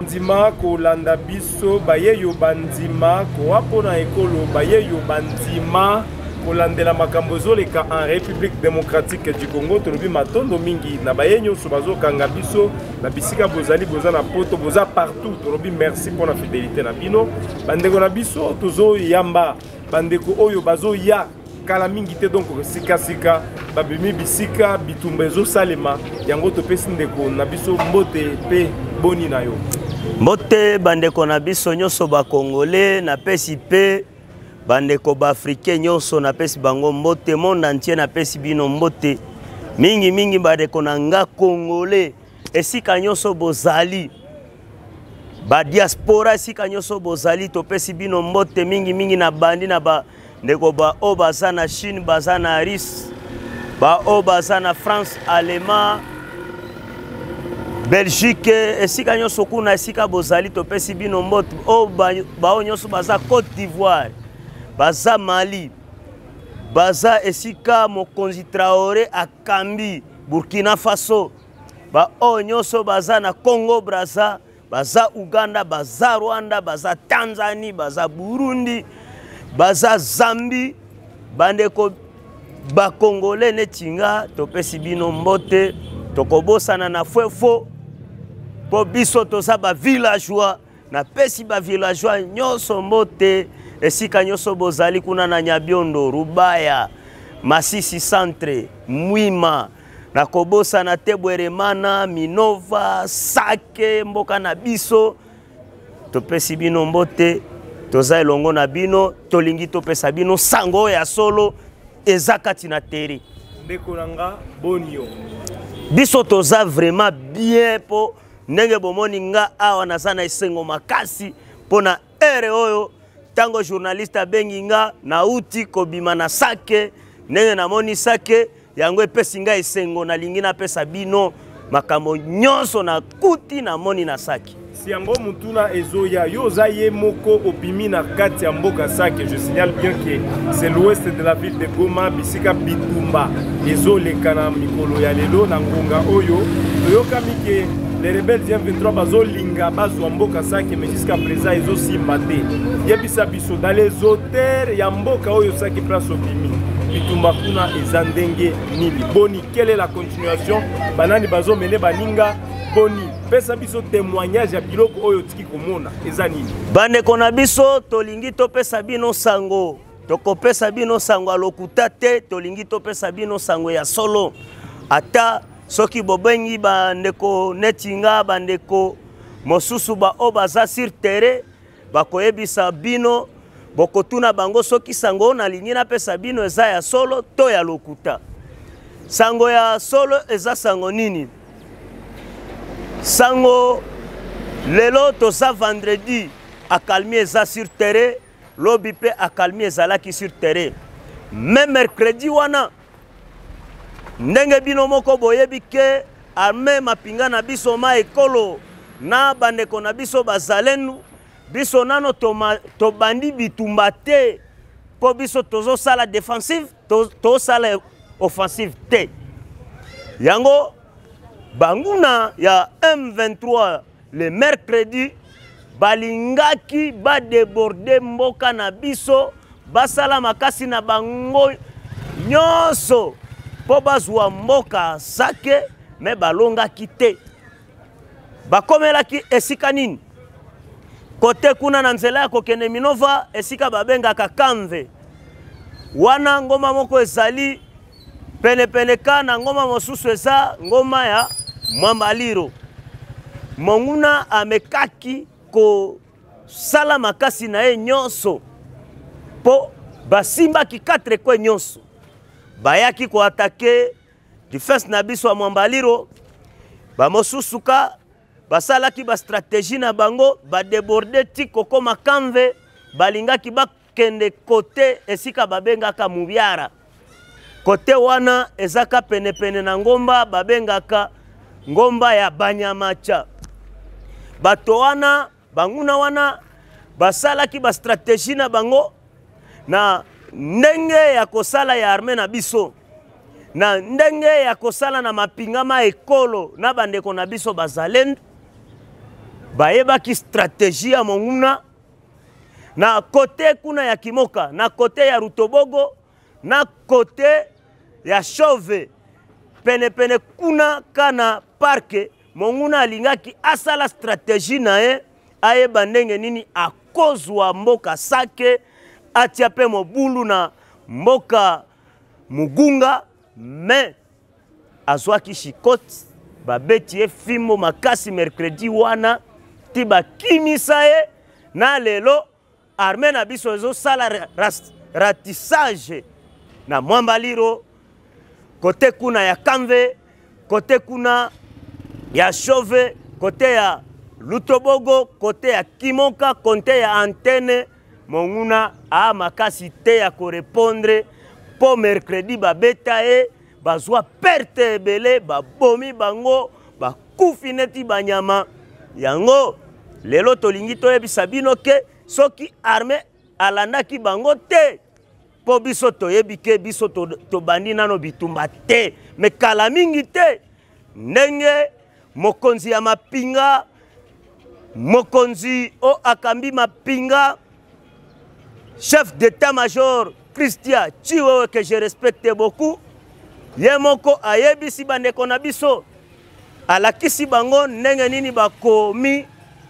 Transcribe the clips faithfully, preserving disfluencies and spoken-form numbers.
bandima kolanda biso baye yo bandima ko apona ekolo baye yo bandima kolandela makambo zoleka en République démocratique du Congo tolobi matondo mingi na baye nyonso bazokanga biso na bisika bozali boza na poto boza partout tolobi merci pour la fidélité na bino bandeko na biso tozo yamba bandeko oyo bazo ya kala mingi te donc sika sika babimi bisika bitumba ezo salema yango topesi ndeko na biso mbote pe boni na yo mbote bandeko na biso nyonso ba congolais na pesi pe bandeko ba africain nyonso na pesi bango mbote monde entier na pesi bino mbote mingi mingi bandeko na nga congolais esika nyonso bozali ba diaspora esika nyonso bozali topesi bino mbote mingi mingi na bandi na ba ndeko ba o baza na Chine baza na Russie ba o baza na France Allemagne Belgique esika nyonso kuna esika bozali topesi bino mbote o ba, ba o nyonso baza Côte d'Ivoire baza Mali baza esika mokonzi Traoré akambi Burkina Faso ba o nyonso baza na Congo Brazza baza Uganda baza Rwanda baza Tanzanie baza Burundi baza Zambie bandeko ba Congolais netinga topesi bino mbote tokobosana na fwefo po biso toza ba villageois na pesi ba villageois nyonso mbote esika nyonso bozali kuna na Nyabiondo Rubaya Masisi Centre Mwima na kobosana te Bweremana Minova Sake mboka na biso topesi bino mbote toza elongo na bino tolingi topesa bino sango ya solo ezakati na tere ndeko nanga bonio biso toza vraiment bien po ndenge bomoni nga awa naza na esengo makasi pona ere oyo tango journaliste abengi nga na uti kobima na Sake ndenge namoni Sake yango epesi nga esengo nalingi napesa bino makambo nyonso na kuti namoni na Sake si yango mutuna ezoya yo zaye moko obimi na kati ya mboka Sake. Je signale bien que c'est l'ouest de la ville de Goma bisika bitumba ezoleka na mikolo ya lelo na ngonga oyo toyokami ke les rebelles du M vingt-trois bazo linga bazwa mboka Sake mais jusqu'à présent ezo simbate yebisa biso dans les hôtels ya mboka oyo Sake place obimi bitumba kuna ezandenge nini boni. Quelle est la continuation banani bazo mene baninga boni pesa biso témoignage ya biloko oyo tiki komona eza nini bandeko na biso tolingi topesa bino sango tokopesa bino sango alokuta te tolingi topesa bino sango ya solo ata soki bobengi bandeko netinga bandeko mosusu ba o baza sur terrain bakoyebisa bino bokotuna bango soki sango nalingi napesa bino eza ya solo to ya lokuta. Sango ya solo eza sango nini? Sango lelo toza vendredi akalmi eza sur terrain lobi pe akalmi ezalaki sur terrain même mercredi wana ndenge bino moko boyebi ke arme mapinga na biso ma ekolo na bandeko na biso bazalenu biso nano tobandi bitumba te po biso tozo sala défensive to sala offensive te yango banguna ya M vingt-trois le mercredi balingaki ba déborder mboka na biso basala makasi na bango nyonso po bazwa mboka Sake me balongaki te bakomelaki esika nini kote kuna na nzela ya kokende Minova esika babengaka Kamve wana ngoma moko ezali pene pene kana ngoma mosusu eza ngoma ya Mwambaliro monguna amekaki ko sala makasi na ye nyonso po basimbaki quatre kwe nyonso bayaki ko atake defense na biso ya Mwambaliro bamosusuka basalaki ba stratégie na bango ba déborder tiko koma Kamve balingaki bakende kote esika babengaka Mubiara kote wana ezaka pene pene na ngomba babengaka ngomba ya Banyamacha bato wana banguna wana basalaki ba stratégie na bango na ndenge ya kosala ya arme na biso na ndenge ya kosala na mapingama ekolo na bandeko na biso bazalendo bayebaki stratégie ya monguna na kote kuna ya Kimoka, na kote ya Rutobogo, na kote ya Chauve, pene pene kuna kana parke. Monguna alingaki asala stratégie na ye ayeba ndenge nini akozwa mboka Sake, atia pe mobulu na mboka Mugunga, mais azwaki shikoti babeti ye fimbo makasi mercredi wana ti bakimisa ye, na lelo armée na biso ezo sala ratissage na Mwambaliro, kote kuna ya Kamve, kote kuna ya Chauve, kote ya Lutobogo, kote ya Kimoka, kote ya Antenne. Monguna a makasi te ya korepondre po mercredi babeta e bazwa perte ebele, babomi bango, bakufi neti banyama. Yango lelo tolingi toyebisa bino ke soki armée alandaki bango te, po biso toyebi ke biso tobandi nano bitumba te, me kala mingi te. Ndenge mokonzi ya mapinga, mokonzi o akambi mapinga, chef d'état-major Christian Chiwewe, que je respecte beaucoup, ye moko ayebisi bandeko na biso, alakisi bango ndenge nini bakomi,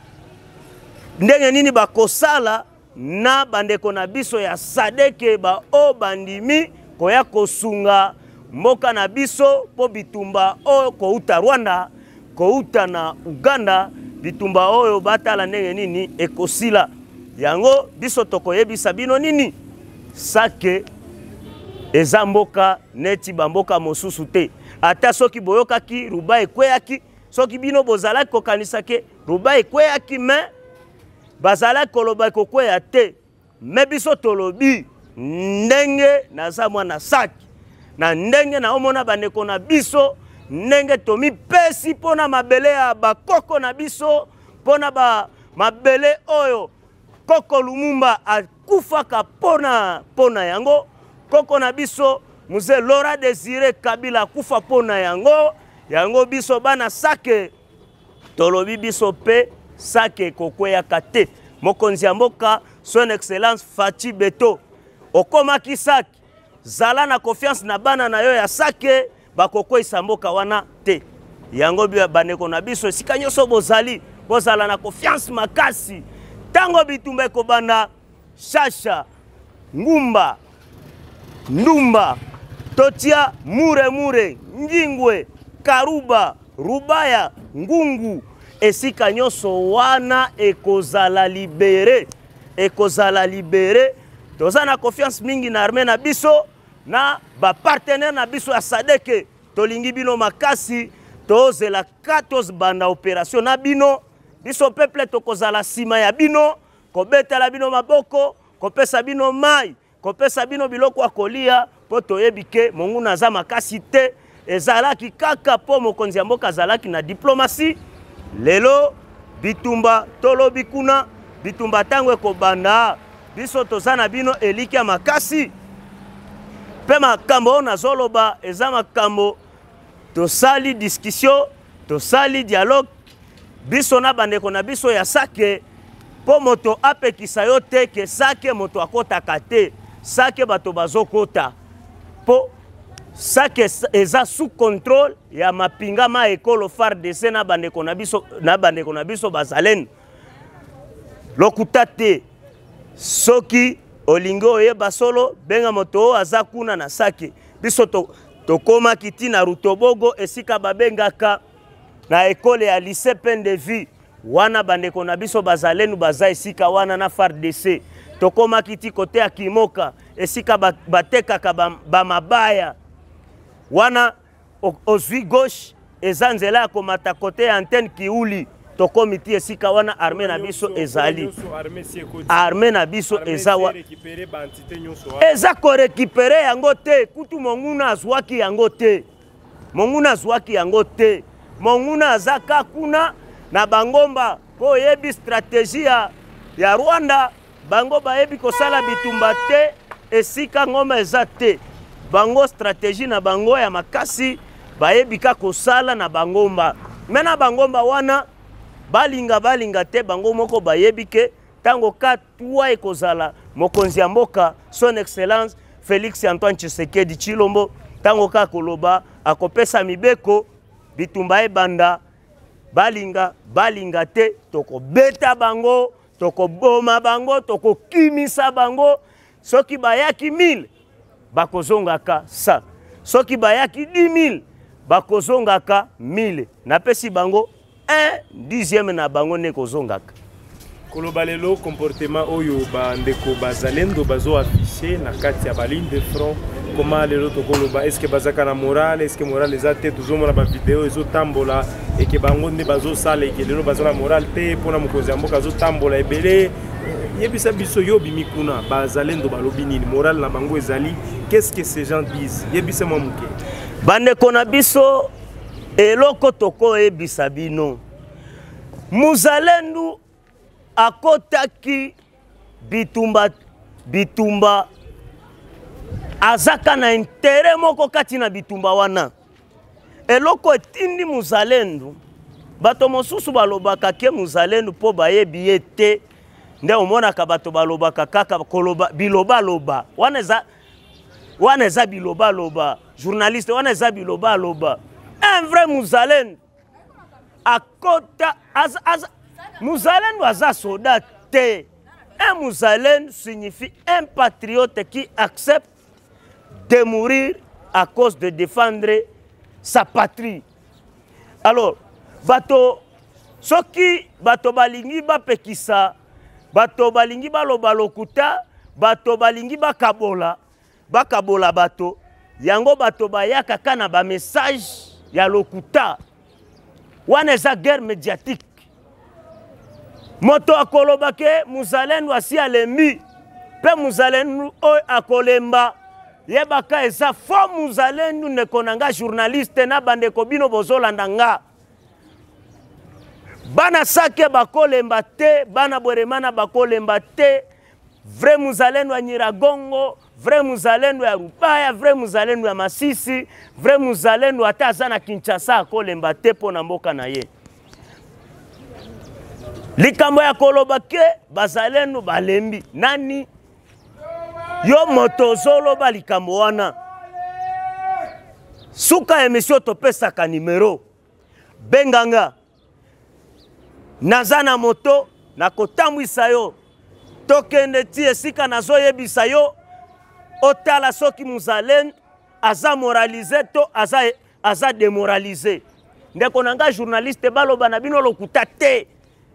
ndenge nini bakosala na bandeko na biso ya Sadeke ba o bandimi koya kosunga mboka na biso po bitumba o kouta Rwanda, kouta na Uganda, bitumba oyo batala ndenge nini ekosila. Yango biso tokoyebisa bino nini Sake eza mboka neti bamboka mosusu te. Ata soki boyokaki Ruba ekweyaki, soki bino bozalaki kokanisa ke Ruba ekweyaki, me bazalaki koloba ekokweya te. Me biso tolobi ndenge naza mwana Sake, na ndenge na omona bandeko na biso, ndenge tomi pesi pona mabele ya bakoko na biso, pona ba mabele oyo Koko Lumumba akufaka pona pona yango, koko na biso Mzee Laurent Désiré Kabila akufa pona yango. Yango biso bana Sake tolobi biso pe Sake kokweya kate. Mokonzi ya mboka son excellence Fachi Beto okomaki Sake, zala na confiance na bana na yo ya Sake bakokweyisa mboka wana te. Yango bandeko na biso esika nyonso bozali, bozala na confiance makasi. Tango bitumba ekobanda Shasha, Ngumba, Ndumba, totia Mure Mure, Njingwe, Karuba, Rubaya, Ngungu, esika nyonso wana ekozala libere, ekozala libere. Toza na confiance mingi na armée na biso, na ba partenaire na biso ya Sadeke, tolingi bino makasi, tozela katos banda opération na bino. Biso peuple tokozala sima ya bino, kobetela bino maboko, kopesa bino mai, kopesa bino biloko ya kolia, po toyebi ke monguna aza makasi te, ezalaki kaka po mokonzi ya mboka azalaki na diplomasi. Lelo bitumba tolobi kuna, bitumba tango ekobanda, biso toza na bino eliki ya makasi. Pe makambo nazoloba eza makambo tosali discussion, tosali dialogue. Biso na bandeko na biso ya Sake, po moto apekisa yo te ke Sake moto akotaka te. Sake bato bazokota. Po Sake eza sous contrôle ya mapinga ma ekolo F A R D C na bandeko na biso, na bandeko na biso bazaleni. Lokuta te. Soki olingo oyeba solo benga moto aza kuna na Sake. Biso to tokoma kiti na Rutobogo esika babengaka na ekole ya lycée Pen de Vie, wana bandeko na biso bazalenu baza esika wana na F A R D C. Tokoma kiti kote ya Kimoka esika batekaka ba mabaya, wana ozwi gauche eza nzela ya komata kote ya Antenne Kiuli. Tokomiti esika wana armée na biso ezali, armée na biso eza wa eza ko récupérer yango te. Kutu monguna azwaki yango te, monguna azwaki yango te. Monguna azaka kuna na bangomba po yebi stratégie ya, ya Rwanda. Bango bayebi kosala bitumba te esika ngoma eza te. Bango stratégie na bango ya makasi bayebi ka kosala na bangomba. Mena bangomba wana balinga balinga te bango moko bayebi ke tango ka tuwa ekozala mokonzi ya mboka son excellence Félix Antoine Tshisekedi Tshilombo tango ka koloba akopesa mibeko bitumba ebanda balinga balinga te toko beta bango toko boma bango toko kimisa bango soki bayaki mille bakozongaka sa soki bayaki dix mille bakozongaka mille napesi bango un dixième na bango ne kozongaka koloba lelo comportement oyo bandeko bazalendo bazo affiché na kati ya baline de front comment lelo tokoloba est-ce que bazaka na morale est-ce que morale eza te tozomona ba vidéo ezotambola et que bango nde bazosala et que lelo baza na morale te mpona mokonzi ya mboka azotambola ebele yebisa biso yo bimi kuna bazalendo balobi nini morale na bango ezali qu'est-ce que ces gens disent yebisa mwa moke bandeko na biso eloko toko ebisa bino muzalendu akotaki bitumba bitumba azaka na intere moko kati na bitumba wana eloko etindi muzalendu bato mosusu balobaka ke muzalendu po bayebi ye te nde omonaka bato balobaka kaka koloba biloba loba wana eza wana eza biloba loba journaliste wana eza biloba loba un vrai muzalendu akota az, az, muzalendu aza soda te. Un muzalendu signifie un patriote qui accepte de mourir à cause de défendre sa patrie. Alors, bato soki bato balingi bapekisa, bato balingi baloba lokuta, bato balingi bakabola, bakabola bato, yango bato bayaka kana ba message ya lokuta. Wana eza guerre médiatique. Moto akoloba ke muzalendu asi alembi, pe muzalendu oyo akolemba. Yebaka eza fo muzalendu nekonanga journaliste na bandeko bino bozolanda nga. Bana sake bakolemba te, bana bweremana bakolemba te. Vrai muzalendu ya Nyiragongo, vrai muzalendu ya Rupaya, vrai muzalendu ya Masisi, vrai muzalendu ata aza na Kinshasa akolemba te pona mboka na ye. Likambo ya koloba ke bazalendu balembi nani yo moto zoloba likambo wana suka emission topesaka numero benganga naza na moto na kotambwisa yo tokende ti esika nazoyebisa yo otala soki muzalendu aza moralize to aza, aza demoralize ndeko nanga journaliste baloba na bino lokuta te.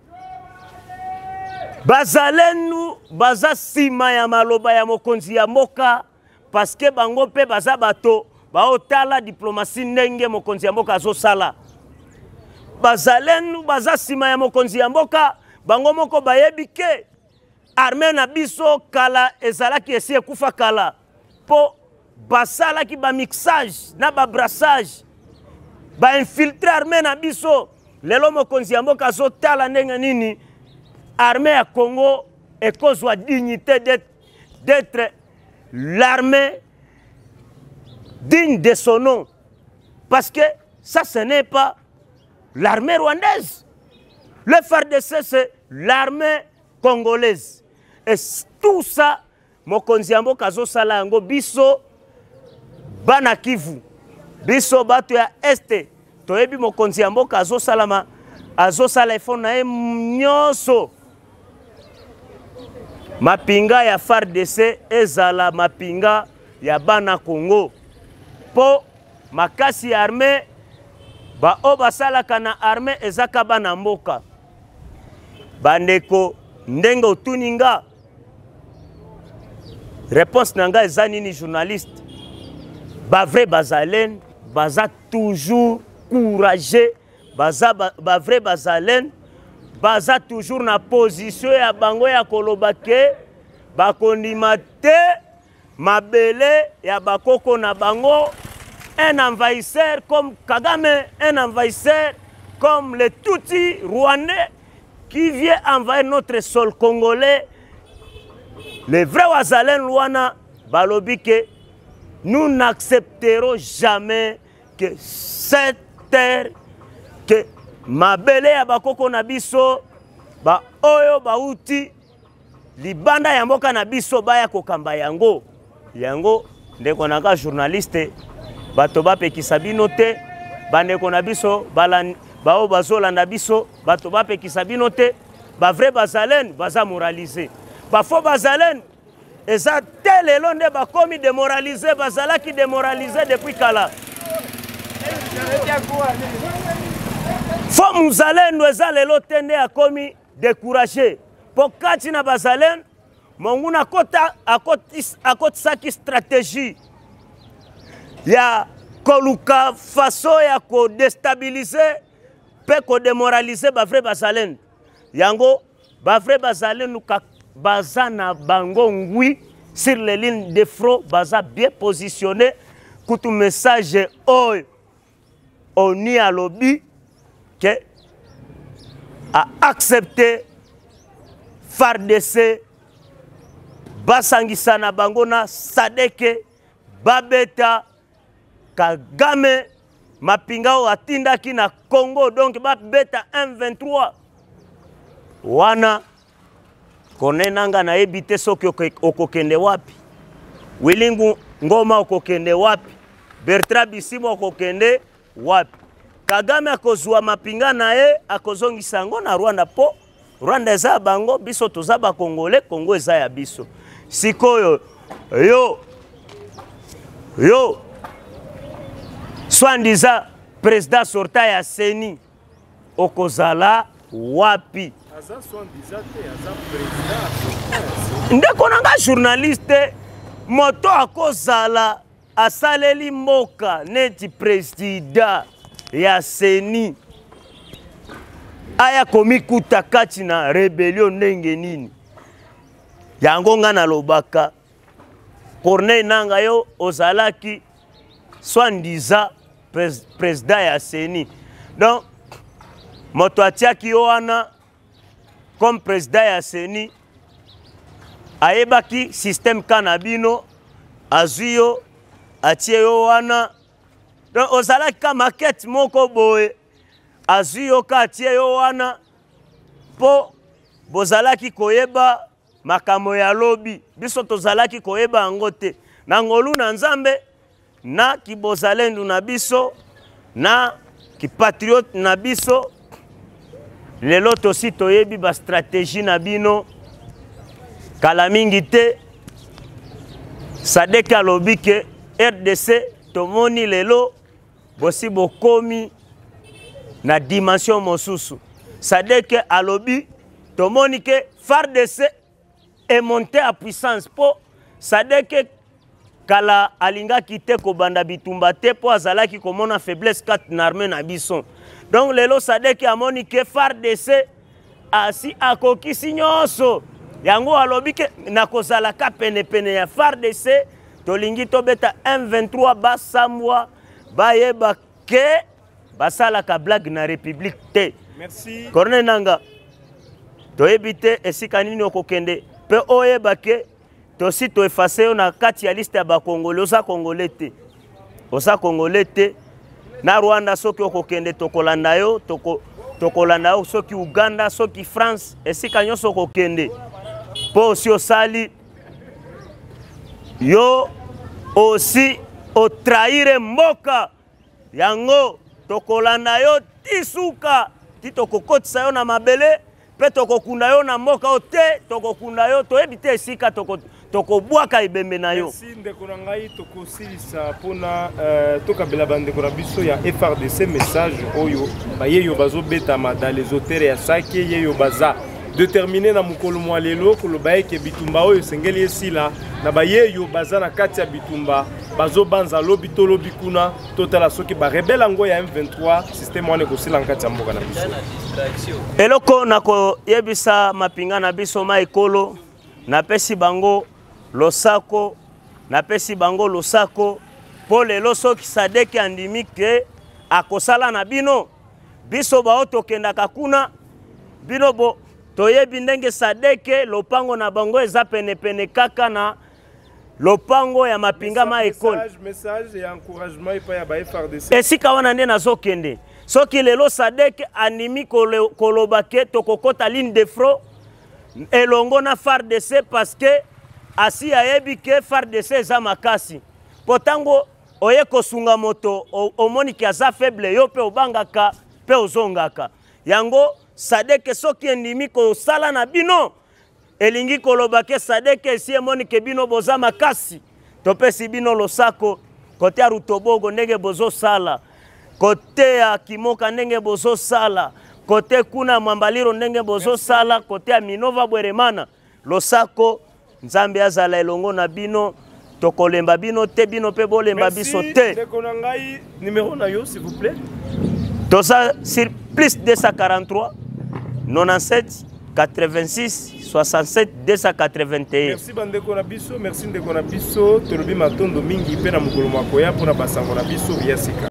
Bazalendu baza sima ya maloba ya mokonzi ya mboka parce que bango pe baza bato baotala diplomatie ndenge mokonzi ya mboka azosala. Bazalendu baza sima ya mokonzi ya mboka bango moko bayebi ke armée na biso kala ezalaki esi ekufa kala po basalaki ba mixage na ba brassage ba infiltrer armée na biso lelo mokonzi ya mboka azotala ndenge nini armée à Congo et cause la dignité d'être l'armée digne de son nom. Parce que ça, ce n'est pas l'armée rwandaise. Le F A R D C, c'est l'armée congolaise. Et tout ça, mokonzi ya mboka azosala yango biso bana Kivu. Biso bato ya este. Toyebi mokonzi ya mboka azosala azosala efo na ye nyonso. Mapinga ya F A R D C ezala mapinga ya bana Congo. Po makasi armée ba o basalaka na armée ezaka bana mboka. Bandeko ndenge otuninga. Réponse nanga eza nini journaliste. Ba vrai bazalen, baza toujours courageux, baza ba, ba vrai bazalen. Baza toujours na position ya bango ya koloba ke bakondima te mabele ya bakoko na bango. Un envahisseur comme Kagame, un envahisseur comme le Tutsi rwandais qui vient envahir notre sol congolais. Les vrais wazalen wana balobi ke nous n'accepterons jamais que cette terre, que mabele ya bakoko na biso ba oyo bauti libanda ya mboka na biso baya kokamba yango yango ndeko nanga journaliste bato bapekisa bino te bandeko na biso bao bazolanda biso bato bapekisa bino te ba vrai bazalene baza moraliser ba faux bazalene eza te lelo nde bakomi démoraliser bazalaki démoraliser depuis kala faux muzalendo eza lelo te nde akomi découragé po kati na bazalene monguna akota akotisaki stratégie ya koluka façon ya ko déstabiliser pe ko démoraliser ba vrai bazalene yango ba vrai bazalene baza na bango ngui sur les lignes de front baza bien positionné kutu message oyo oni alobi que a accepté F A R D C basangisa na bango na Sadeke babeta Kagame mapinga o atindaki na Congo donc babeta M vingt-trois wana konenanga na ebite soki okokende wapi Wilingu Ngoma okokende wapi Bertrand Bisimwa okokende wapi Kagame akozwa mapinga na ye akozongisa ngo na Rwanda po Rwanda eza bango biso toza ba Congolais Congo eza ya biso sikoyo yo yo swandiza président sorta ya Seni okozala wapi aza swandiza te aza président ndeko nanga journaliste moto akozala asaleli mboka neti président ya Seni aya komikuta kati na rebellion ndenge nini yango nga na lobaka Corneille nanga yo ozalaki swandiza président ya Seni donc moto atiaki yo wana comme président ya Seni ayebaki système kanabino azwi yo atie yo wana donc ozalaki ka maquette moko boye azwi yo ka atie yo wana po bozalaki koyeba makamo ya lobi biso tozalaki koyeba yango te na ngolu na nzambe na kibozalendu na biso na kipatriote na biso lelo tosi toyebi ba stratégie na bino kala mingi te Sadeke alobi ke R D C tomoni lelo bosi bokomi na dimension mosusu Sadeke alobi tomoni ke F A R D C est monté à puissance po Sadeke kala alinga kite ko banda bitumba te po azalaki komona faiblesse kat na armée na bison donc lelo Sadeke amoni ke F A R D C asi akokisi nyonso yango alobi ke nakozala ka pene pene ya F A R D C tolingi tobeta M vingt-trois basamwa bayeba ke basala ka blague na république te merci Corneille nanga toyebi te esika nini okokende pe oyeba ke tosi to effacer yo na kati ya liste ya ba Congolais oza Congolais te oza Congolais te na Rwanda soki okokende tokolanda yo toko tokolanda yo soki Uganda soki France esika nyonso okokende po osi osali yo aussi o trahire mboka yango tokolanda yo tisuka ti tokokotisa yo na mabele pe tokokunda yo na mboka o te tokokunda yo toyebi te esika toko tokobwaka ibembe na yo merci ndeko na ngai tokosilisa mpona uh, tokabela bandeko na biso ya F R D C message oyo bayeyo bazobetama dans les hôtels ya Sake yeyo baza déterminé na mukolo mwa lelo koloba eke bitumba oyo sengeli esila na bayeyo baza na kati ya bitumba bazobanza lobi to lobi kuna totala soki barebela ngo ya M vingt-trois système wana ekosila na kati ya mboka na biso eloko nakoyebisa mapinga na biso ma ekolo napesi bango losako napesi bango losako po lelo soki Sadeke andimi ke akosala na bino biso bao tokendaka kuna bino bo toyebi ndenge Sadeke lopango na bango eza pene pene kaka na lopango ya mapinga ma ekolo message message et encouragement epa ya ba F R D C esika wana nde nazokende soki lelo Sadek animi kolobake tokokota ligne de front elongo na F A R D C parce que asi ayebi ke F A R D C eza makasi potango oye kosunga moto omoni ki aza faible yo pe obangaka pe ozongaka yango Sadek soki endimi kosala na bino elingi kolobake Sadek esi emoni ke bino boza makasi topesi bino losako kote ya Rutobogo ndenge bozo sala kote ya Kimoka ndenge bozo sala kote kuna Mwambaliro ndenge bozo sala kote ya Minova Bweremana losako Nzambe azala elongo na bino tokolemba bino te bino pe bolemba biso te. Merci ndeko ngai numéro na yo s'il vous plaît. Toza sur plus deux cent quarante-trois quatre-vingt-dix-sept quatre-vingt-six soixante-sept deux cent quatre-vingt-un. Merci bandeko na biso, merci ndeko na biso, tolobi matondo mingi pe na mukolo makoya pona basango na biso ya sika.